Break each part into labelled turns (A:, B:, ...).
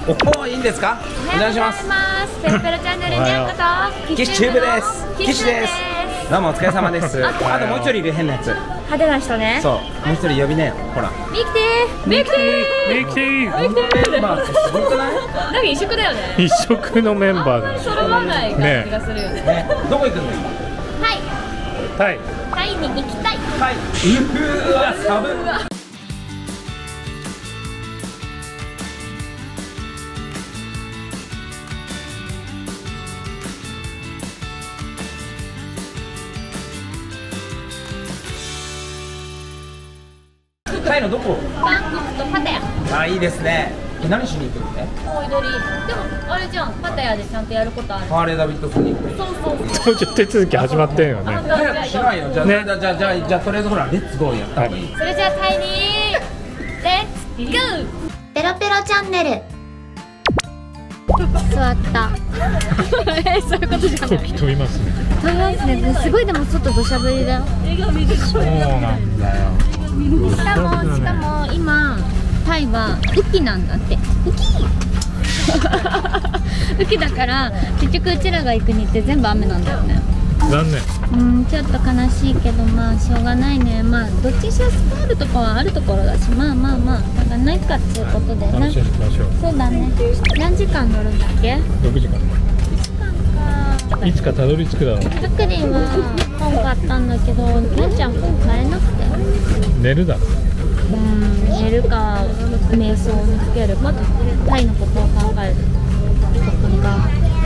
A: おお、いいんですか。お願いします。
B: ペロペロチャンネルにようこそ。
A: キシチューブです。キシです。どうもお疲れ様です。あともう一人いる変なやつ。
B: 派手な人ね。
A: そう、もう一人呼びねよ。ほら。
B: ミキティ。ミキティ。
C: ミキティ。
A: メンバーってすごくない？
B: なんか一色だよね。
C: 一色のメンバーだ。
B: 揃わない感じがするよね。
A: ね、どこ行くの？
B: はい。
C: タイ。
B: タイに行きたい。
A: はい。うわ、寒い。タイのどこ？
B: バンコクとパタヤ。
A: あ、いいですね。何しに行くのね？
B: お祈り。でもあれじゃん、パタヤでちゃんとやることある。
A: ハーレーダビッドソンに行く。
B: そうそうそう。
C: 搭乗手続き始まってんよね。
A: 早くしないよ。じゃあ、
C: ね、
A: じゃあとりあえずほらレッツゴーやった方がいい。
B: それじゃあタイにレッツゴー。ペロペロチャンネル。座った。そういうことじゃない。
C: 時飛びますね。
B: 飛びますね。すごいでも外土砂降りだよ。
C: そうなんだよ。
B: しかも今タイは雨季なんだって。雨季だから結局うちらが行くにって全部雨なんだよね。
C: 残念。
B: ちょっと悲しいけど、まあしょうがないね。まあどっちにしろスパールとかはあるところだし、まあまあまあしょうがないかっていうことで
C: 楽しみにしましょう。
B: そうだね。何時間乗るんだっけ
C: 6時間。
B: 1時間か。
C: いつかたどり着くだろう。
B: タクリンは本買ったんだけど、なんちゃん本買えなくて。
C: 寝るだろ。
B: 寝るか瞑想を見つけるか、タイのことを考えることが。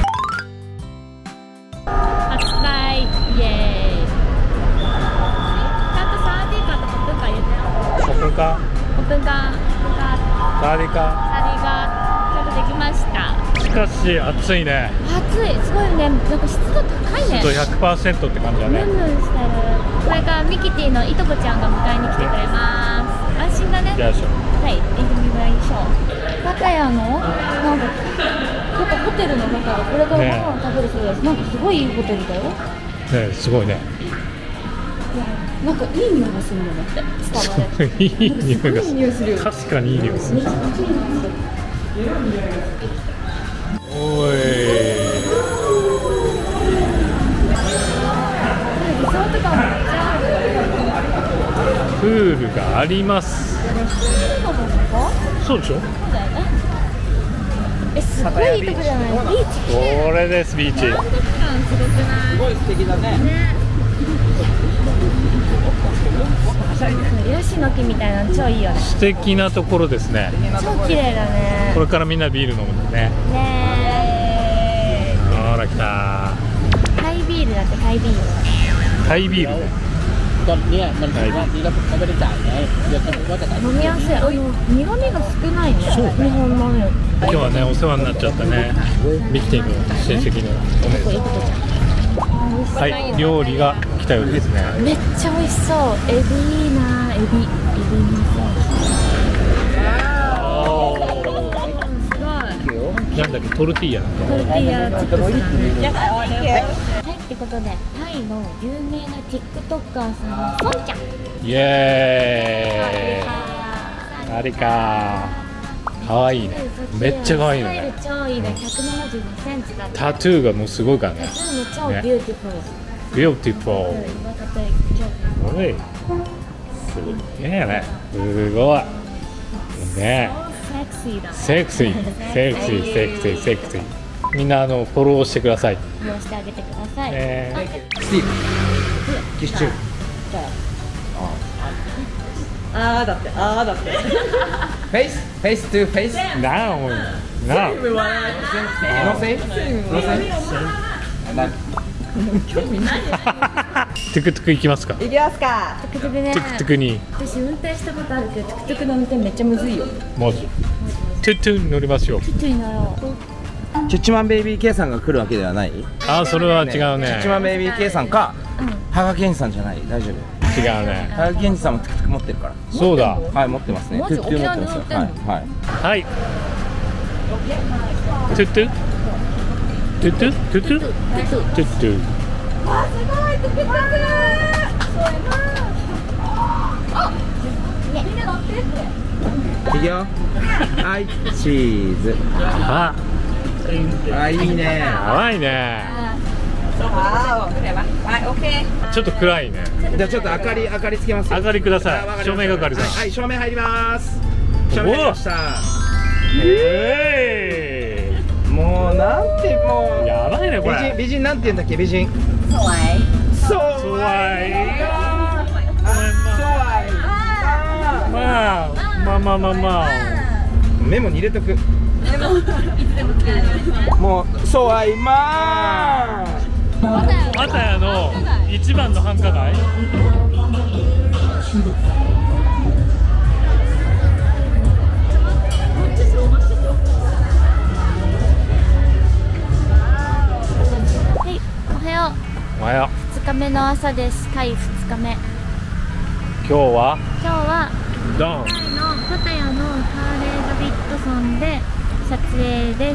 B: 初回イエーイ。ちゃんとサーディーカとコップンカー入れてよ。
C: コップンカ
B: コップンカー、
C: サーディカ。
B: サーディーがちゃんとできました。
C: しかし暑いね。
B: 暑い、すごいね。なんか湿度高いね。
C: 湿度 100% って感じだね。
B: ムンムンしてる。これからミキティのいとこちゃんが迎えに来てくれます。安心だね。
C: よいしょ。
B: はい、行ってみましょう。パタヤのなんかホテルの中でこれからご飯を食べるそうです。なんかすごいいいホテルだよ。
C: ね、すごいね。
B: なんかいい匂いがするのだって伝わる。
C: いい匂いがする。
B: いい匂いするよ。
C: 確かにいい匂いする。おい。
B: リゾート感めっちゃある。
C: プールがあります。そうでしょ。
B: そうだよね。すごいいいとこじゃない。ビーチ。
C: これです、ビーチ。
B: 満足感すごくない？
A: すごい素敵だね。
B: ね。ヤシの木みたいなの超いいよね。
C: 素敵なところですね。
B: 超綺麗だね。
C: これからみんなビール飲むんだね。
B: ね
C: ほら来た。
B: タイビールだってタイビール。
C: タイビール。
A: ตอนนี้มันถึงว่านี้แล้วผมไม่ได้จ่ายไงเดี๋ยวจะว่าจะ
B: 飲みやすい。苦味が少ないね。日本のね。
C: 今日はねお世話になっちゃったね。ミキティの親戚のお姉さん。はい、料理が来たようですね。
B: めっちゃ美味しそう。エビいいな、エビにそう。
C: なんだっけ、トルティーヤ。
B: トルティーヤチップスなんで。はい、ってことでタイの有名な TikToker さんのソンちゃん。
C: イエーイ。あれか。可愛いね。めっちゃ可愛いね。
B: スタイル超いいね。172センチだって。
C: タトゥーがもうすごいからね。
B: タトゥーも超ビューティフル。
C: ビューティフル。おい。すげえね。すごい。ね。
B: セクシーだね。
C: セクシー、セクシー、セクシー、セクシー。みんなフォローしてください。
B: フォローしてあげてください。
A: スティーブ。キシチュー。
D: あーだってあーだって。
A: フェイストゥフェイス。
C: なお、なお。
A: ノセイ。
D: 興味ない。
C: トゥクトゥク行きますか。
D: 行きますか。
B: トゥクトゥクね。
C: トゥクトゥクに。
B: 私運転したことあるけど、トゥクトゥクの運転めっちゃむずいよ。
C: マジ。トゥトゥ乗りますよ。
B: トゥトゥに乗ろう。
A: チュッチマンベイビー K さんが来るわけではない。
C: あ、それは違う
A: チュ
C: ね
A: ッ。チマンベイビー K さんか、羽賀健二さんじゃない。大丈夫。
C: 違うね。
A: 羽賀健二さんもトゥクトゥク持ってるから。
C: そうだ。
A: はい、持ってますね。
B: マジ
A: トゥクトゥク持ってますよ。
B: 沖縄に乗ってんの
A: はい。
C: はい。トゥトゥ。トゥトゥ、トゥトゥ、トゥトゥ。
B: わ、すごいトゥクトゥク。すごいな。あ、みんな乗ってって。
A: いくよ。はい、チーズ。
C: あ、
A: あ、いいね。
C: やばいね。
D: はい、オッケー。
C: ちょっと暗いね。
A: じゃあちょっと明かりつけますよ。
C: 明かりください
A: あ、わかりました
C: 照明係さん
A: はい、照明入ります。照明入りました。もうなんてもう。
C: やばいねこれ。
A: 美人なんて言うんだっけ、美人。
D: สวย
A: そう
C: すごい。まあ。
A: メモに入れとく。もうそうあいまー。
C: パタヤの一番の繁華街。
B: はい、おはよう。
C: おはよ
B: 2日目の朝です。タイ2日目。
C: う。今日は
B: 今日は
C: ドン。
B: タイのパタヤのハーレーダビッドソンで撮影です。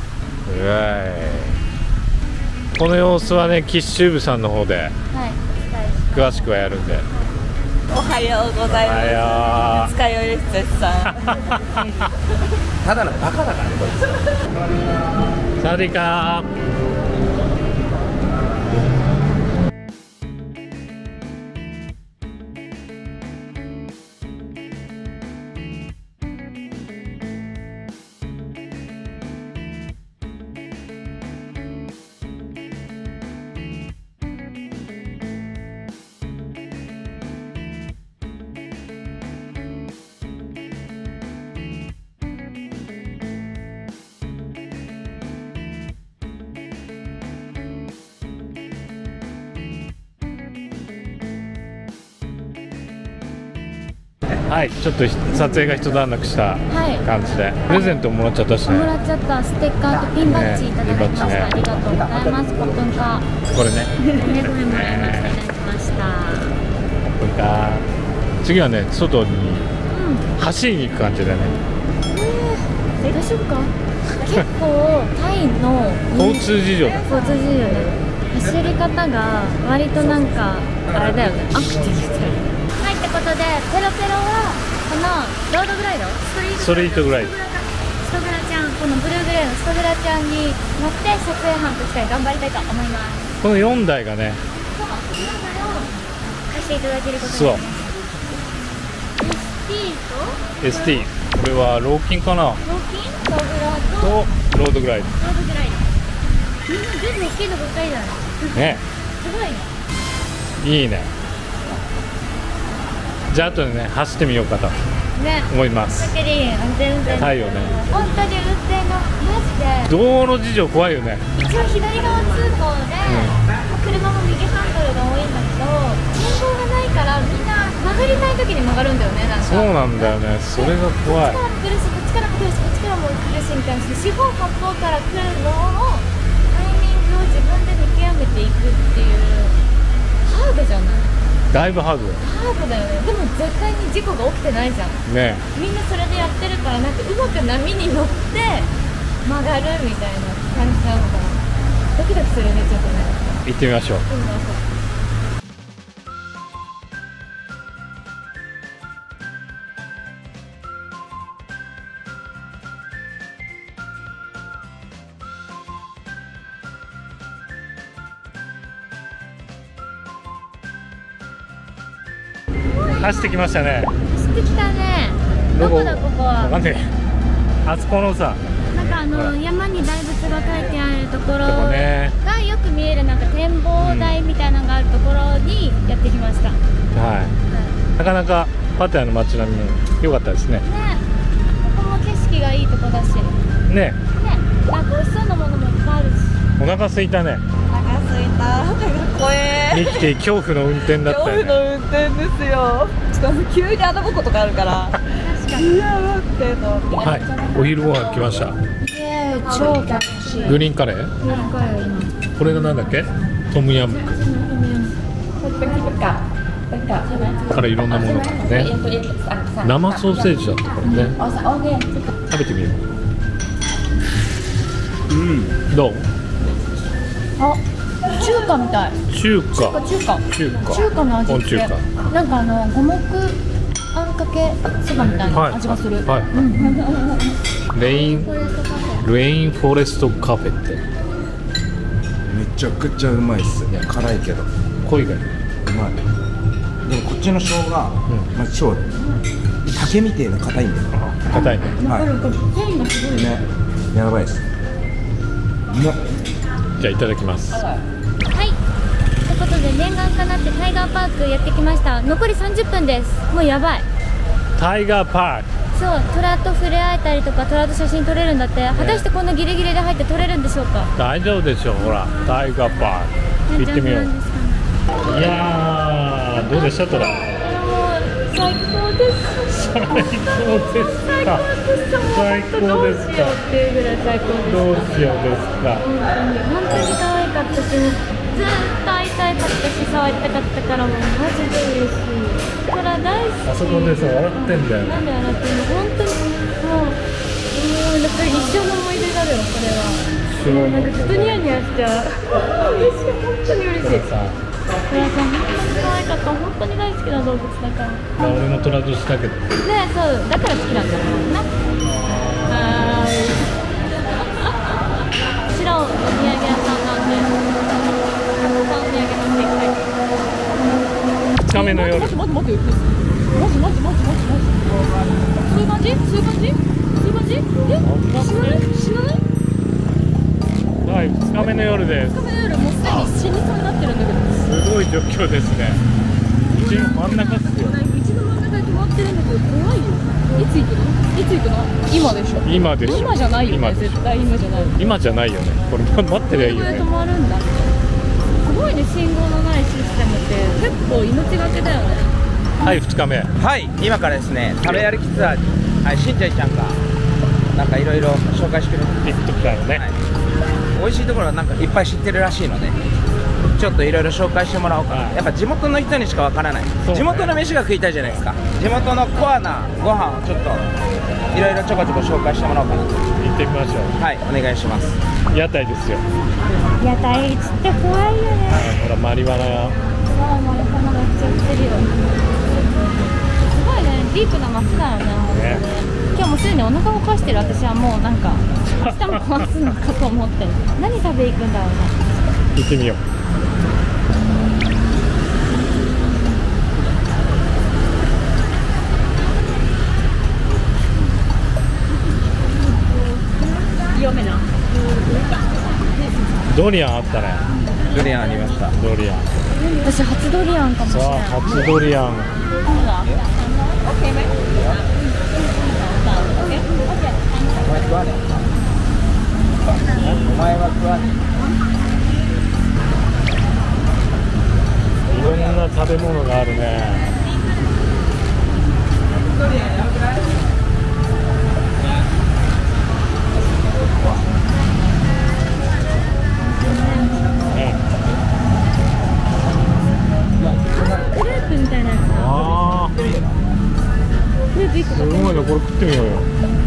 C: この様子はね、キッシューブさんの方で
B: はい、
C: 詳しくはやるんで。
D: おはようござい
C: おはよう。
D: ます。二日酔いです絶賛。
A: ただのバカだからねこいつ。
C: サワディーカはい、ちょっと撮影が一段落した感じで、プレゼントもらっちゃったしね。
B: もらっちゃったステッカーとピンバッジいただきました。
C: ね、
B: ありがとうございます。コップンカー。
C: これね。
B: ね、これもらいました。いただきました。
C: これか。次はね、外に走りに行く感じでね。
B: 大丈夫か？結構タイの
C: 交通事情だ。
B: 交通事情ね。走り方が割となんかあれだよね。アクティブで。はい、ってことでペロペロはこのロードグライド、ストリートグライド、ストグラちゃん、このブルーグレーのストグラちゃんに乗って撮影班として頑張りたいと思います。
C: この4台がね、
B: そう、4台を貸していただけることになります。ST と
C: ST、これはローキンかな。
B: ローキン、ストグラと
C: ロードグライド。
B: ロードグライド。みんな全部大きいのばっかりだね。
C: ね、
B: すごいね。
C: いいね。じゃあ後でね、走ってみようかと
B: ね。
C: 思います。
B: だけで安全運転。
C: タイをね。
B: 本当に運転がマジで。
C: 道路事情怖いよね。
B: 一応左側通行で、車も右ハンドルが多いんだけど、信号がないからみんな曲がりたい時に曲がるんだよね。なんか
C: そうなんだよね。それが怖い。
B: こっちからも来るし、こっちからも来るし、こっちからも来るしみたいな、四方八方から来るのをタイミングを自分で見極めていくっていうハードじゃない。
C: だいぶハードだよ
B: ハードだよね。でも絶対に事故が起きてないじゃん。
C: ね。
B: みんなそれでやってるから、なんかうまく波に乗って曲がるみたいな感じなのかな。ドキドキするね、ちょっとね。
C: 行ってみましょう。走ってきましたね。
B: 走ってきたね。どこだここは。
C: わかんねえ。あそこのさ、
B: なんか山に大仏が書いてあるところ
C: こね
B: がよく見えるなんか展望台みたいなのがあるところにやってきました。
C: はい。なかなかパタヤの街並みも良かったですね。
B: ね、ここも景色がいいとこだし。ね。
C: ね。
B: なんか美味しそうなものもいっぱいあるし。
C: お腹空いたね。
D: お腹すいた。怖え。
C: に来て恐怖の運転だったよね。
D: 恐怖の運転ですよ。しかも急に穴ぼことかあるから。
B: 確かに。
D: いや待ってと。
C: はい。お昼ご飯来ました。
B: 超楽しい。
C: グリーンカレー？
B: なんかよ今。
C: これがなんだっけ？トムヤム。からいろんなものがね。生ソーセージだったからね。食べてみよう。うん。どう？
B: あ、中華みたい。
C: 中華の味付け。
B: なんか五目あんかけそばみたいな味がする。
C: はい、レインフォレストカフェって
A: めちゃくちゃうまいっす。いや辛いけど
C: 濃いが
A: うまい。でもこっちの生姜、まあ超竹みてえな硬いんだよ。
C: 硬いね。
A: はい。
B: 繊維がすごい。
A: ね、やばいです。うまっ。
C: じゃあいただきます。
B: はい。ということで念願かなってタイガーパークやってきました。残り30分です。もうやばい。
C: タイガーパーク。
B: そう、虎と触れ合えたりとか虎と写真撮れるんだって。果たしてこんなギリギリで入って撮れるんでしょうか。
C: 大丈夫でしょう。ほらタイガーパーク行ってみよう。いやーどうでしたトラ。
B: 最高です。
C: 最高ですか。最高ですか。
B: っていうぐらい最高です。
C: どうしようですか。
B: 本当に可愛かったし、ずっと会いたかったし、触りたかったから、もうマジで嬉しい。トラ大好き。
C: あそこでさ笑ってんだよ。
B: なんで笑ってんの。本当にもうだから一生の思い出になるよこれは。もうなんかずっとニヤニヤしちゃう。嬉しい、本当に嬉しい。トラさん本当に可愛かった。本当に大好きな動物だから。
C: 俺もトラ年だけど。
B: ね、そうだから好きなんだろうな。はーい。こちらお土産屋さんなんで、お土産持っていきたい。
C: 2日目の夜。
D: 待ってマジそういう感じ死なない
C: はい、2日目の夜です。
D: 2日目の夜もうすでに死にそうになってるんだけど、
C: すごい状況ですね。道の真ん中っすよ。
D: 道の真ん中で止まってるんだけど怖いよ。いつ行くの今でしょ。
C: 今でしょ。
D: 今じゃないよね。
C: 今でしょ。
D: 絶対今じゃない。
C: 今じゃないよね。これ待ってりゃいいよね。
D: これで止まるんだ。すごいね、信号のないシステムって結構命がけだよね。
C: はい、2日目。
A: はい、今からですね、食べ歩きツアーに、はい、しんちゃいちゃんがなんかいろいろ紹介してくれて、
C: TikTok のね、
A: はい、美味しいところはなんかいっぱい知ってるらしいので、ちょっといろいろ紹介してもらおうかな。
C: はい、
A: やっぱ地元の人にしかわからない、
C: ね、
A: 地元の飯が食いたいじゃないですか。地元のコアなご飯をちょっといろいろちょこちょこ紹介してもらおうかなと。
C: 行ってみましょう。
A: はい、お願いします。
C: 屋台ですよ。
B: 屋台つって怖いよね。
C: ほらマリワナ屋。
B: そう、マリファナが売っちゃってるよ。すごいね、ディープな街だよね。今日もすでにお腹を壊してる私はもうなんか明日も壊すのかと思って何食べ行くんだろうね。
C: 行ってみよう。ドリアンあったね。
A: ドリアンありました。
C: ドリアン。
B: 私初ドリアンかもしれない。
C: さあ初ドリアン。
A: お前食わねえ。お前は食わね
C: いろんな食べ物があるね。
B: クレープみたいなやつだ。
C: ああ、
B: クレープ1個
C: すごいね。これ食ってみようよ。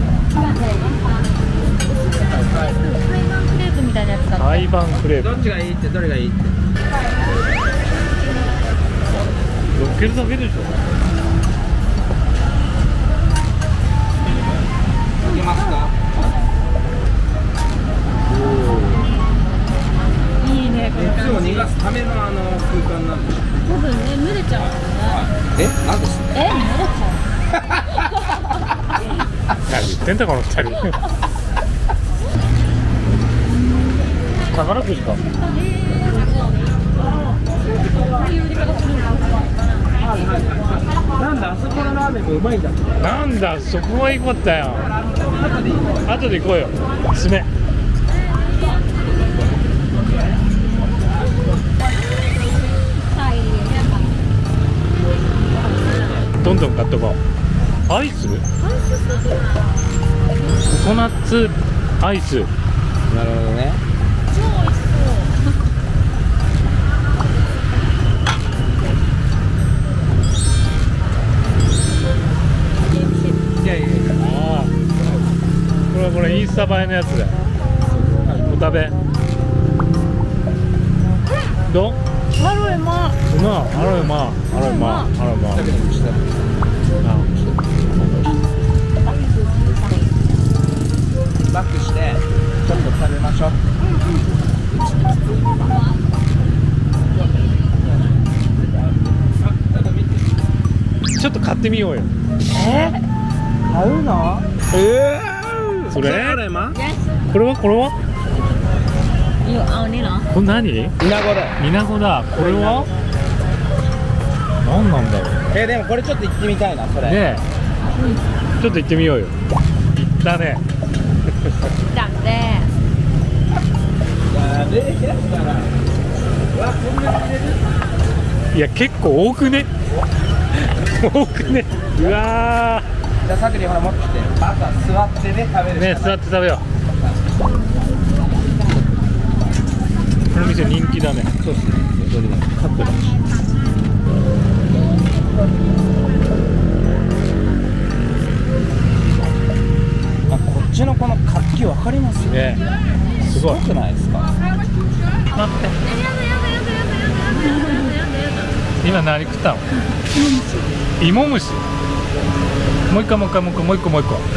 B: 台湾クレープみたいなやつだ。
C: 台湾クレー
A: え。
C: プ。
A: どっちがいいってどれがいいって。
C: 乗っけるだけでしょ。
A: いけますか。
B: いいね、これ。
A: 熱を逃がすための空間なんです。
B: 多分ね、蒸れちゃうもんね。
A: え、なんです。
B: 蒸れちゃ
C: 何言ってんだこの二人。宝くじか。
A: なんだ、あそこのラーメンもうまいんだ。
C: なんだそこが良かったよ。後で行こうよ。爪。どんどん買っとこう。アイス？ココナッツアイス。
A: なるほどね。
B: 超美味し
A: いやいやいや。
C: ああ。これインスタ映えのやつだよ。お食べ。どう？
B: そう。ハロウィンも
C: うまい。あらうまい。あらうまい。あらうまい。
A: だけどもした。 バックしてちょっと食べましょう。
C: ちょっと買ってみようよ。
A: 買うの？
C: それ？これはこれは？これ何？
A: イナゴだよ。
C: イナゴだ。これは？何なんだろう。
A: でもこれちょっと行ってみたいな、それ。
C: ねえ、ちょっと行ってみようよ。行ったね。
B: だね。
A: やべえやつだな。うわ、こんなに入れる？
C: いや、結構多くね。多くね。うわー。
A: じゃあ、さくりほら持ってきて。あとは座ってね、食べる。
C: ね、座って食べよう。この店人気だね。
A: そうですね。カップだし。あ、こっちのこの活気わかります
C: ね。すごい。
A: すごくないですか？
C: 待って。今何食ったの？芋虫。もう一個もう一個もう一個もう一個もう一個。
A: フ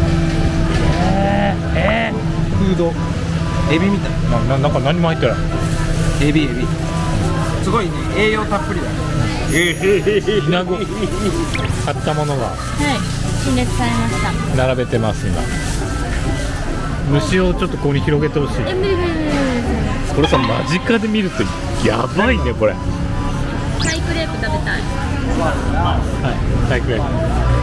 A: ード。エビみたい。
C: なんか何も入ってない。
A: エビ。すごいね、栄養たっぷりだね。
C: イナゴ。買ったものが
B: 陳列されました。
C: 並べてます今。虫をちょっとここに広げてほしい。
B: 無理。
C: これさ、間近で見るとやばいねこれ。
B: タイクレープ食べたい。
C: はい、タイクレープ。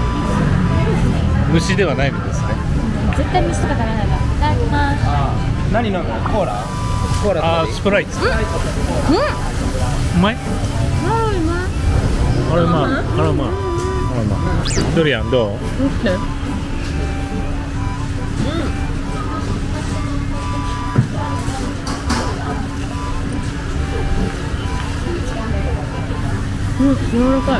C: 虫ではないのですね。
B: 絶対虫とか食べないから。いただきます。
A: 何飲む？コーラ？コーラとかでいい？
C: スプライト。うまい？
B: うまい。
C: あれうまい。ドリアンどう？
B: 柔らかい。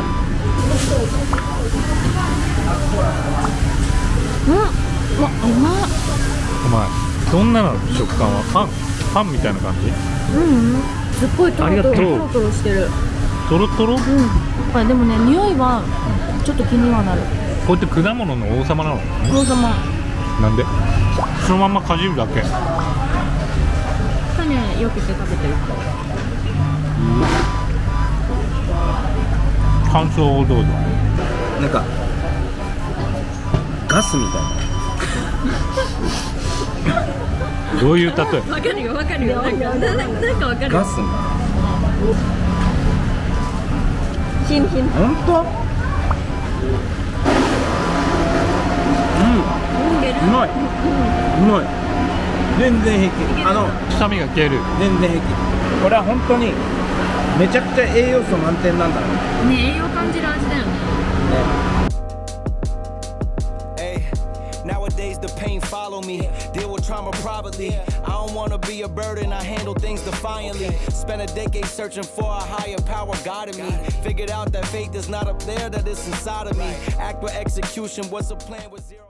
B: うま
C: い。どんなの食感は？パンみたいな感じ？
B: すっごいトロトロしてる。
C: トロトロ？
B: これでもね、匂いはちょっと気にはなる。
C: こうやって果物の王様なの？
B: 王様。
C: なんで？そのまんまかじるだけ。
B: 種よけて食べてる。
C: 感想をどうぞ。
A: なんかガスみたいな。
C: どういう例え？
B: わかるよ。なんかわかる。
A: ガスみたいな。
B: 新
A: 本当？うまい。全然平気。
C: 臭みが消える。
A: 全然平気。これは本当にめちゃくちゃ栄養素満点なんだろうね。
B: 栄養感じる味だよね。
E: Nowadays the pain follow me, deal with trauma privately. I don't wanna be a burden, I handle things defiantly. Spent a decade searching for a higher power guiding me. Figured out that faith is not up there, that it's inside of me. Act with execution, what's a plan with zero?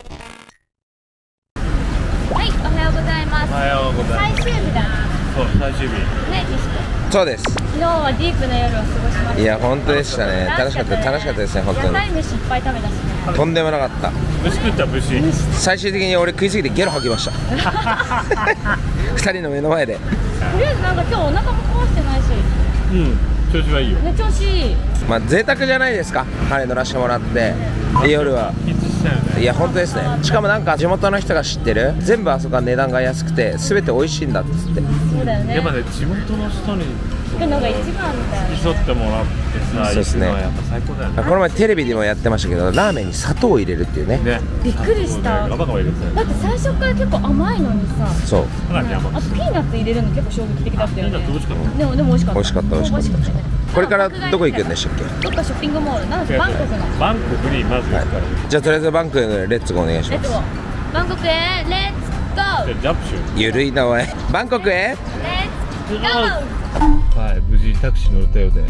B: はい、おはようございます。
C: おはようございます。
B: 最終日だね。
C: そう、最終日。
B: ね、
A: そうです。
B: 昨日はディープな夜を過ごしました。
A: いや本当でしたね。楽しかったですね本当に。
B: 野菜飯いっぱい食べたしね。
A: とんでもなかった。
C: 虫食った虫。
A: 最終的に俺食いすぎてゲロ吐きました。2人の目の前で。
B: とりあえずなんか今日お腹も壊してないし。
C: 調子はいいよ。
B: ね、調子いい。
A: まあ贅沢じゃないですか。はい乗らせてもらって夜は。いや本当ですね。しかもなんか地元の人が知ってる全部あそこは値段が安くて全て美味しいんだっつって。
B: そうだよね。
C: やっぱね地元の人に
B: 行くのが一番みたいな。
C: 付き添ってもらってさ、
A: そうですね。
C: 行くのはやっぱ最高だよね。
A: この前テレビでもやってましたけどラーメンに砂糖を入れるっていうね。
B: びっくりした。
C: ガバガバ入れてたよ。
B: だって最初から結構甘いのにさ。
A: そう。
C: かなり甘い。
B: あとピーナッツ入れるの結構衝撃的だったよね。
C: ピーナッツ美味しかった。
B: でも美味しかった。
A: 美味しかった
B: ね。
A: これからどこ行くんでしたっけ？
B: どっかショッピングモール。なんでバンコクの。
C: バンコクにまず行くから。
A: じゃあとりあえずバンコクへレッツゴーお願いします。
B: バンコクへレッツゴー。
C: ジャンプしよう。
A: ゆるい名前。バンコクへ
B: レッツゴー。
C: はい、無事タクシー乗れたようで。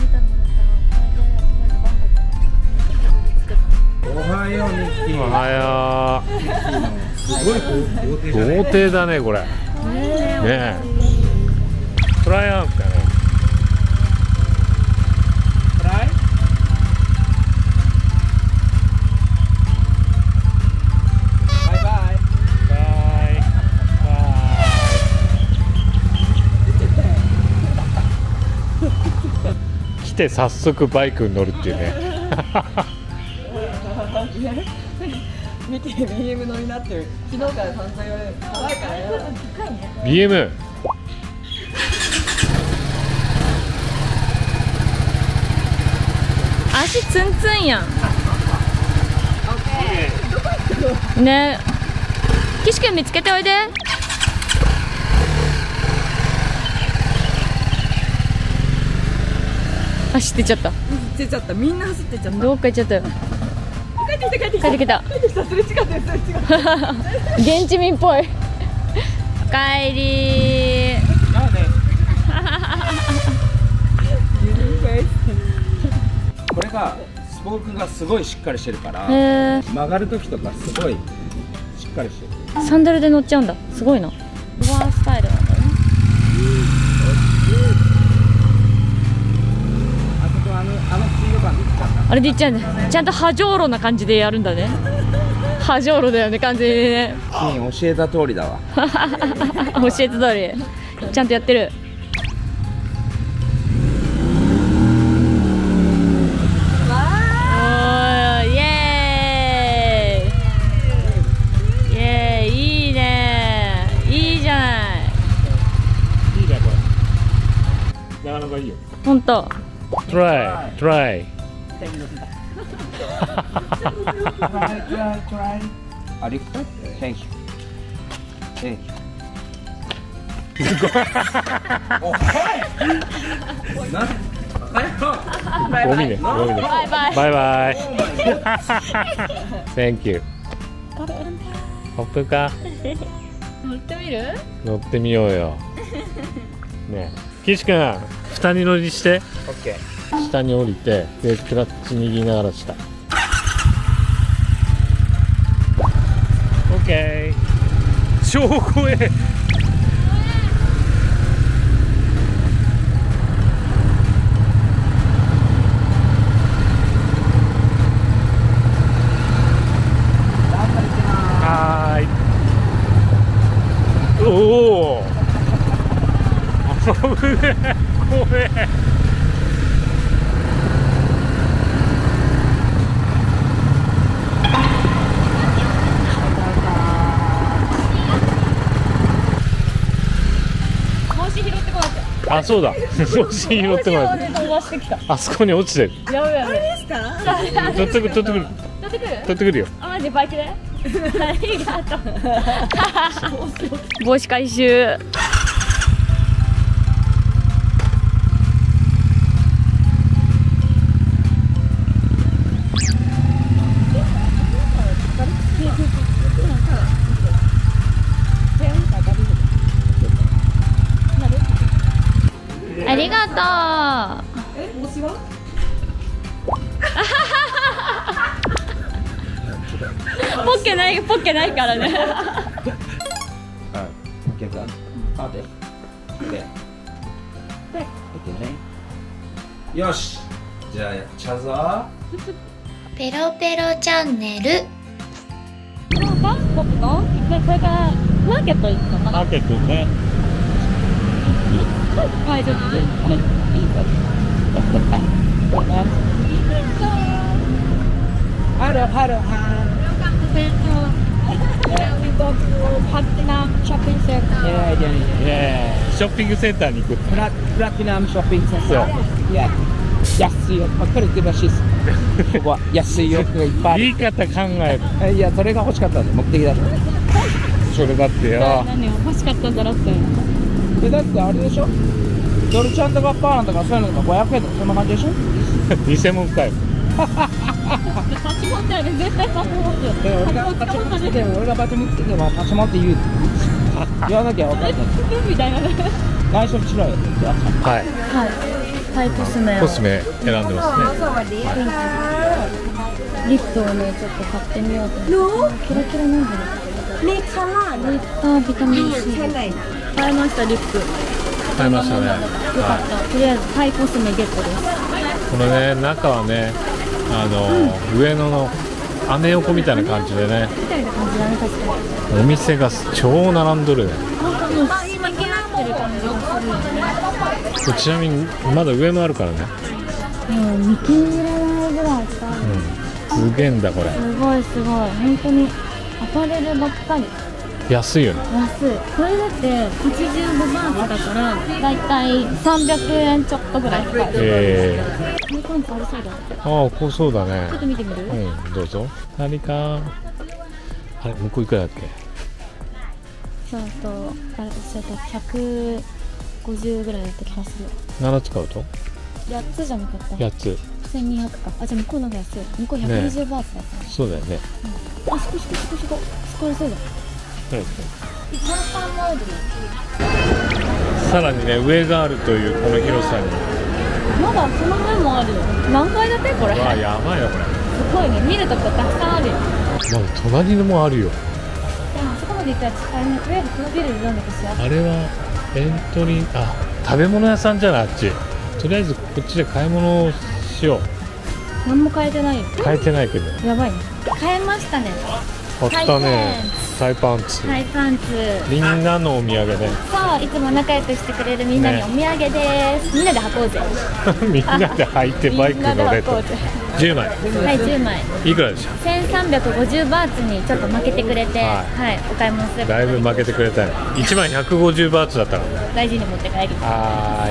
A: おはようミッキー。
C: おはよう。
A: すごい
C: 豪邸だねこれ。ねえ。トライアンスかね。 来て早速バイクに乗るっていうね。
D: 見て BM 乗りになってる。昨日から散々言われる。怖いからやだ。
C: BM。
B: 足ツンツンやんね。岸君見つけておいで。走ってっちゃった。
D: 走ってっちゃった。みんな走ってっちゃった。
B: どっか行っちゃったよ。
D: 帰ってきた帰ってきた
B: 帰ってきた。
D: 帰ってきた。すれ違ってるすれ違ってる。
B: 現地民っぽい。おかえりー。
A: これがスポークがすごいしっかりしてるから
B: へー。
A: 曲がる時とかすごいしっかりしてる。
B: サンダルで乗っちゃうんだ。すごいな。ドアスタイルなんだね。
A: あそこあのスピード感でいっちゃった。
B: あれでいっちゃうんだ。ちゃんと波状路な感じでやるんだね。波状路だよね、完全にね。
A: 君教えた通りだわ。
B: 教えた通りちゃんとやってる。おー、イエーイイエーイ。いいね、いいじゃない。
C: いいねこれ。なかなかいいよ。
B: ほんと。
C: トライトライ。
A: ありがとう。Thank you。Thank you。
C: ゴミねゴミね。
B: バイバイ。
C: バイバイ。Thank you。ホップか。
B: 乗ってみる？
C: 乗ってみようよ。ねえ、岸君、二人乗りして、
A: オッケー。
C: 下に降りて、でクラッチ握りながら下。オッケー。超怖え。はーい。おお。危ねえ。怖え。あ、そうだ。帽子拾ってもらって。
B: 飛ばしてきた。
C: あそこに落ちてる。
B: やばいやばい。
C: 取ってくる。取ってくる。
B: 取ってくる？
C: 取ってくるよ。
B: あ、マジバイクで？ありがとう。帽子回収。ありがとう。
D: 帽子は？
B: ポッケないからね。
A: よし、じゃあやっちゃうぞ。
F: ペロペロチャンネル。
B: バンコクのこれからマーケット行くのかな。
C: マーケットね。
B: はい、ちょっと
A: ハローハローハ
B: パティナムショッピングセンター。
C: ショッピングセンターに行く。
A: プラティナムショッピングセンター。いや、安いよばっかり売ってるらしいです。ここは安い洋服がいっぱいある。
C: 言い方考える。
A: いや、それが欲しかったんで目的だった。
C: それだってよ。
B: 何欲しかったんだろうって。
A: でだってあれでしょ、ドルチャンとかパーンとかそういうのが500円とかそんな感じでしょ。
C: 偽物かよ。
B: パチモンだよね、絶対パチモンだよ。
A: 俺がパチモンつけて俺がパチモンつけてもパチモンって言わなきゃ分かんない。
B: みたいなね。
A: 内緒しろよ。
C: はい。
B: はい、コスメを。
C: コスメ選んでますね。
B: リップをね、ちょっと買ってみようと思って。キラキラなんだろう。リップビタミン C。買いました、リップ。
C: 買いましたね。
B: よかった。とりあえずタイコスメゲットです。
C: このね、中はね、上野のアメ横みたいな感じでね、
B: みたいな感じだね、確かに。
C: お店が超並んどるね。
B: 今気になってる感じがするよね。
C: ちなみにまだ上もあるからね。
B: もう見切れないぐらい使う、
C: すげえんだこれ。
B: すごいすごい、本当にアパレルばっかり。
C: 安いよね。
B: 安い。これだって85バーツだからだいたい300円ちょっとぐらいかかる。ハイパンツありそうだ。
C: ああ、こうそうだね。
B: ちょっと見てみる？
C: うん、どうぞ。何か。あれ、向こういくらだっけ？
B: そうそう、あれ、そうだ、150ぐらいだった気がする。
C: 7つ買うと
B: 8つじゃなかった？
C: 8つ。
B: 1200か。あ、じゃあ向こうの方が安い。向こう120バーツだったね。
C: そうだよね。
B: あ、そこそこそうだ。
C: さらにね、上があるというこの広さに。
B: まだその上もあるよ。何階建てこれ？
C: わあ、やばいよこれ。
B: すごいね、見るとこたくさんあるよ。
C: まだ隣のもあるよ。
B: でもあそこまで行ったら使えない。とりあえずこのビルでどんだけしよう。
C: あれはエントリー、あ、食べ物屋さんじゃない、あっち。とりあえずこっちで買い物をしよう。
B: 何も変えてないよ。
C: 変えてないけど。
B: やばいね。変えましたね。
C: 買ったね。タイパンツ。
B: タイパンツ。
C: みんなのお土産ね。
B: そう、いつも仲良くしてくれるみんなにお土産です。みんなで履こうぜ。
C: みんなで履いてバイク乗れと。10枚。
B: はい、10枚。
C: いくらでしょう。
B: 1350バーツにちょっと負けてくれて、はい、お買い物する。
C: だいぶ負けてくれたね。1枚150バーツだったから。
B: 大事に持って帰り。
A: はい、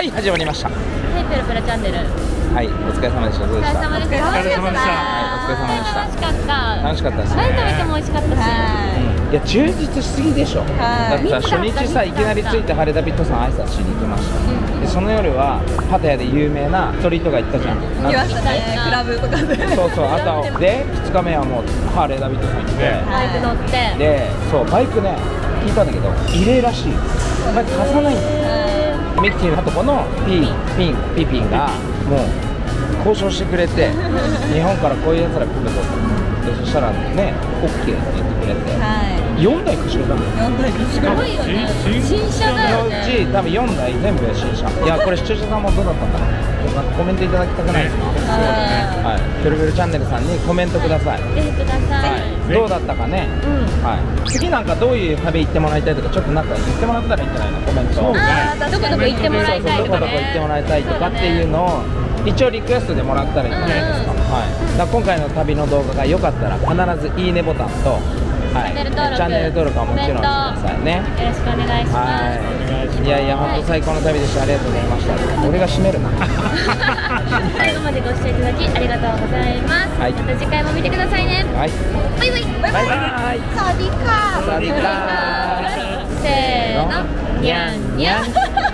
A: 始まりました。
B: はい、ペロペロチャンネル。
A: はい、お疲れ様でした。どうでした？
B: お疲れ様でした。
C: お疲れ様でした。
A: お疲れ様でした。
B: 楽しかった。
A: 楽しかったですね。
B: 何食べても美味しかったし。
A: いや、充実しすぎでしょ。だってさ、初日さ、いきなり着いてハレダビットさん挨拶しに行きました。で、その夜はパタヤで有名なストリート街行ったじゃん。
D: 行きましたね、クラブとかで。
A: そうそう、あとで2日目はもうハレダビットさん行って、
B: バイク乗って。
A: で、そうバイクね、聞いたんだけど異例らしい。バイク貸さないんだよ。ミキティのとこのピピンがもう交渉してくれて、日本からこういうやつら来るぞと。でそしたらね、OK って言ってくれて、4台貸してくれたのよ。
D: 4台
B: すごいよね。新車だよね。
A: うち多分4台全部新車。いや、これ視聴者さんもどうだったんだろう。なんかコメントいただきたくないですか？はい、ペルペルチャンネルさんにコメントください。
B: ぜひください。
A: どうだったかね。はい。次なんかどういう旅行ってもらいたいとか、ちょっとなんか言ってもらったらいいんじゃないの、コメント。
B: ああ、どこどこ行ってもらいたいとかね。
A: どこどこ行ってもらいたいとかっていうのを一応リクエストでもらったらいいんじゃないですか。はい。だから今回の旅の動画が良かったら必ずいいねボタンと、はい、チャンネル登録はもちろんしてくださいね。
B: よろしくお願いします。
A: はい。いやいや、本当最高の旅でした。ありがとうございました。俺が締めるな。
B: 最後までご視聴いただきありがとうございます。また次回も見てくださいね。
A: はい。
B: バイバイ。
A: バイバイ。
F: サワディーカー。
A: サワディーカー。
B: せーの、にゃんにゃん。